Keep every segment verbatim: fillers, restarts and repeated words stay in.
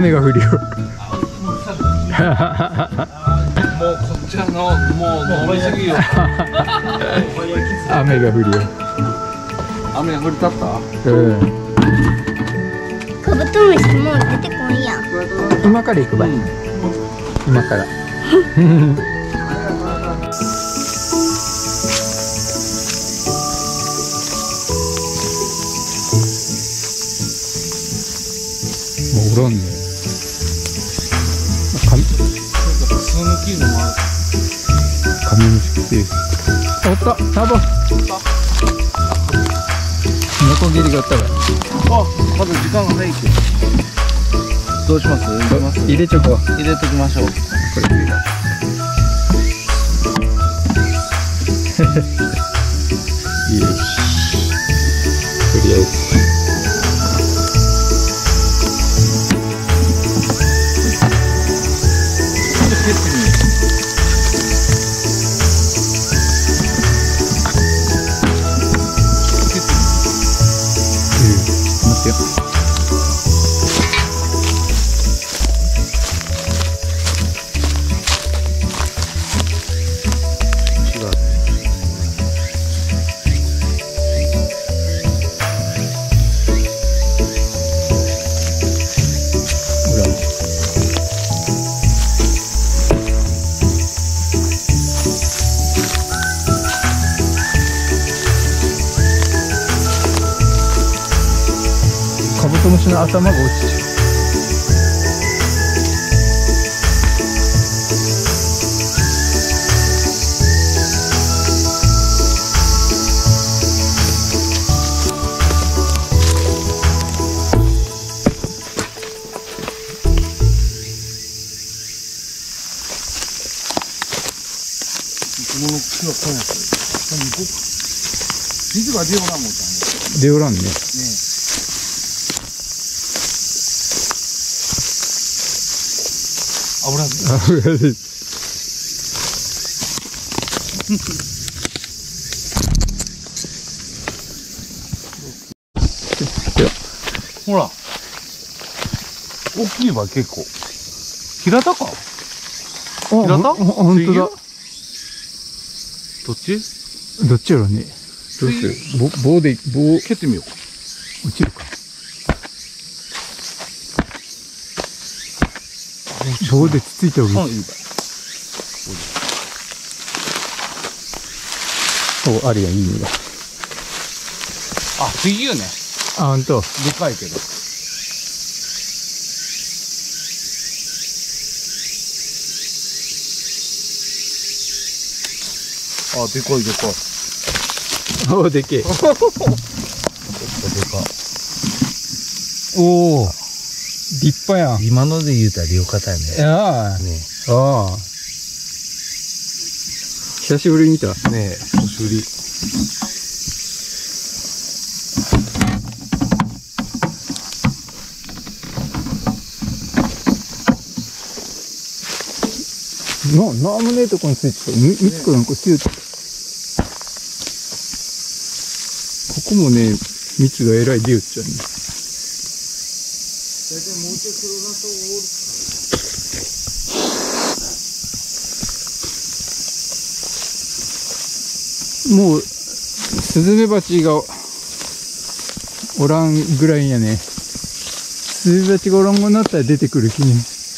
雨が降るよ。 もうこっちはのもう飲みすぎよ。 雨が降るよ。 雨降りたった？ うん。 カブトムシもう出てこんやん。 今から行くばい。今から。もうおらんね。かみ。 数抜きのもある。 カメムシ来てる。おった。タボ。ノコギリがあったら。 あ、まだ時間がないけど。どうします？入れます？ 入れちょこ。 入れときましょう。 これ入れた。いいよし。とりあえず。 蹴ってみよう。 待ってよ。 違う。 ほら。カブトムシの頭が落ちちゃう。 この木はこうやって。水が出ようなもんじゃん。 出おらんね。 ね。危ない。 あ、うほら。大きいわ、結構。平田か？平田？ ほんとだ。 どっち？ どっちやろね。どうする？棒、棒で、棒、 蹴ってみよう。 落ちるか。棒でつついた方がいい。 うん、いいばい。 お、あれや、いいねだ。 あ、次よね。 あ、ほんと。 でかいけど。あ、でかいでかい。 お、でけえ。 でか。 おお。立派やん。 今ので言うたら両肩やね。 ああ。 ねああ。久しぶりに見た。 え。ねえ、久しぶり。 な、なんもねえとこについてた。み、みつこなんかついてた。ここもね、蜜がえらい出よっちゃうね。もう、スズメバチがおらんぐらいやね。スズメバチがおらんごになったら出てくる日ね。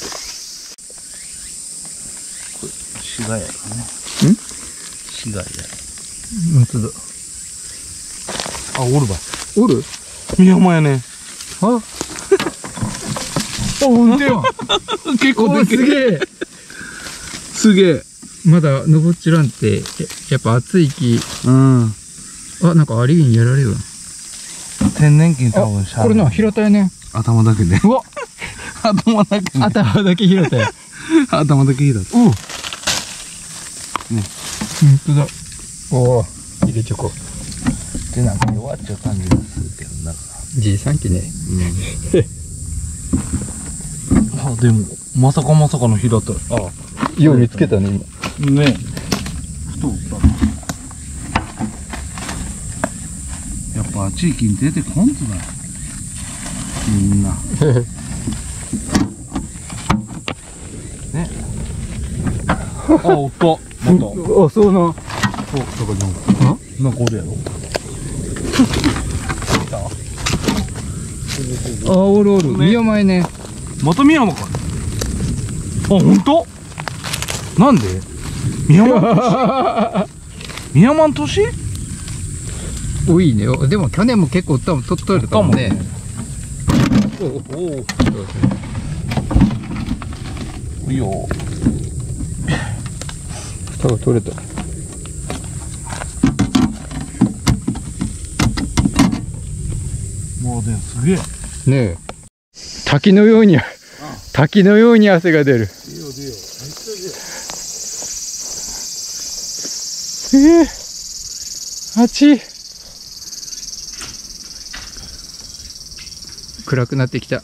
シガヤやね。 んシガヤ。 ほんとだ。 あ、おるばい。 おる宮山やね。 ああ、ほんとや。 結構お、 ですけえ。 げえ。 すげえ。 まだ登っちらんって、ややっぱ暑い木。 うん。 あ、なんかアリにやられるわ。 天然菌多分しゃあこれな、平田やね。 頭だけね。 うわ頭だけね。 頭だけ平田や。 頭だけいいだ。 おう。 ね。 ほんとだ。おお、入れちょこ。 で、なんか弱っちゃう感じがするけど、なんか。 じいさんきね。 うん。あ、でも、まさかまさかの平田。あ、 よう見つけたね、今。 ねえ。ふとったな。やっぱ地域に出てこんとだ。みんな。 ね。あ、おった。また。 あ、そうな。 お、だからなんか、なんかおるやろ。 あ、おるおる。宮前ね。 また宮山か。あ、ほんと？なんで？宮山宮山年？ 多いね。でも去年も結構多分取っとるかもね。 おお。いいよ。 多分取れた。 もうね、すげえ。 ねえ。滝のように、滝のように汗が出る。 出よ出よ。めっちゃ出よ。 ええ、暑い。暗くなってきた。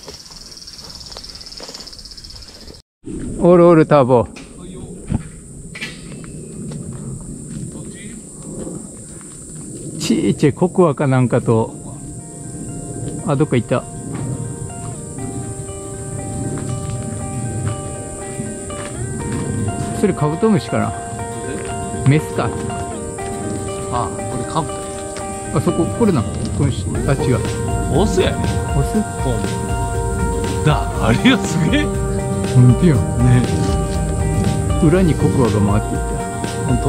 おるおるターボ。ちーちゃいココアかなんかと、あ、どっか行った。それカブトムシかな。メスか。 あ、これカブト。 あそこ、これな。このしあ、違う。 オスやね。 オス？ だ、あれやすげえ。 ほんとやん。 ね。 裏にココアが回っていった。 ほんと？ うん、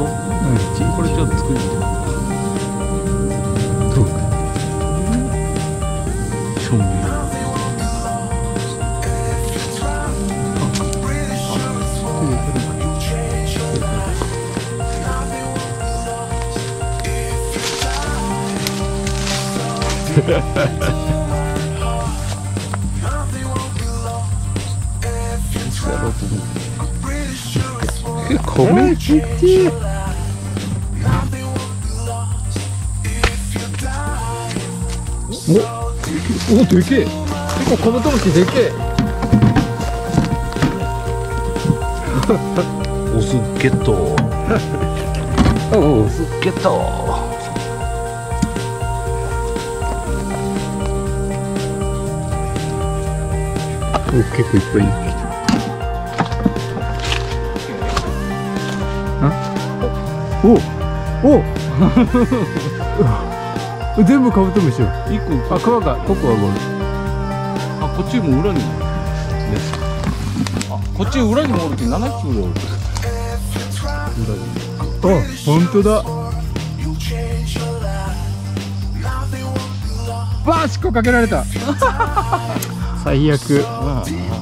ちこれちょっと作りて。 そうか。 しょんべん。 米ちっちゃい。お、お、でけえ。結構カブトムシでけえ。 オスゲット。 おお、 オスゲット。 お、結構いっぱいいる。おお全部カブトムシよ。 一個。 あ、川がココアがおる。 あ、こっちも裏にも。あ、こっち裏にもおるけど、七匹ぐらいおる。 あ、本当だ。バーシッコかけられた。最悪。 あ、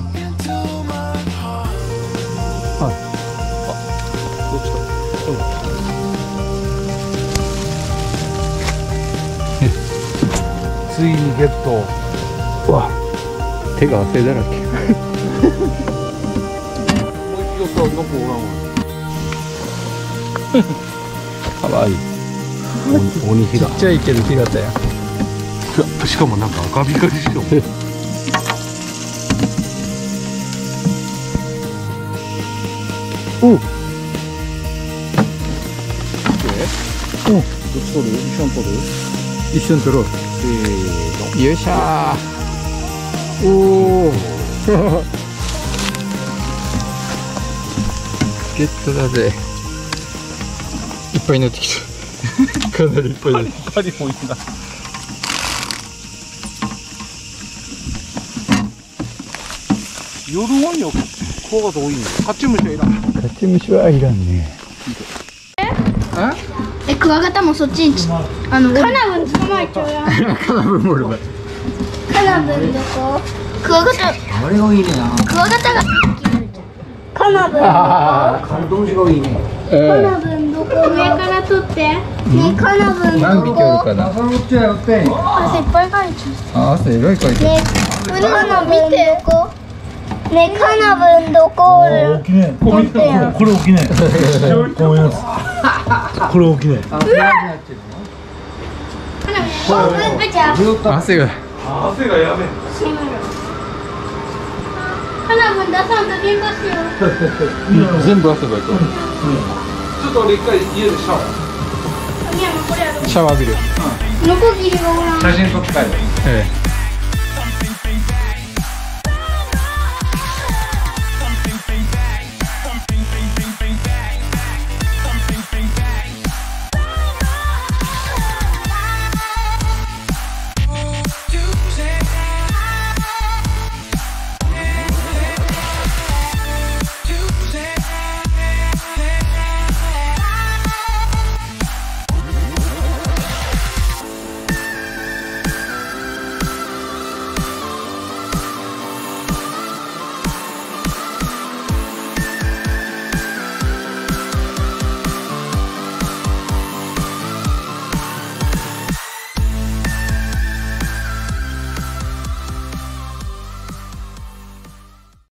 どっちか。ついにゲット。 うわ、手が汗だらけ。 もう一度さ、なんかおらんわ。かわいい。鬼ひが。 ちっちゃいけど干潟や。 しかもなんか赤光りしよう。 おお。 どっち取る？一緒に取る？ 一緒に取ろう。 せーの。 よいしゃー。おお。ゲットだぜ。いっぱいになってきた。かなりいっぱいになってきた。 パリもいいな。夜ワインをクワガタ多いね。カチムシはいらん。 カチムシはいらんね。あ？ え、クワガタもそっちにち、あの、カナブン捕まえちゃうやん。 カナブンもおるわ。 カナブンどこ？クワガタ。 あれがいいねな。 クワガタが。カナブンどこ？ カブトムシがいいね。 カナブンどこ？上から取って。ね、カナブン何匹おるどこ？ かな。 朝のっちゃよってん。 汗いっぱいかいちゃあ、汗えらいかいて。 う。ね、カナブンどこ？ね、カナブンどこおる？ 大きね。これ取ってやん。 これ大きね。こういうやつ。これ大きね。 カナブン、あ、じゃあ。 汗が。 汗がやべえ。 カナブン出さんと喧嘩しよう。 全部汗がいく。 ちょっと俺一回家でシャワー。 いや、もうこれやろ。 シャワー浴びる。 ノコギリがおらん。 写真撮って帰る。 ええ。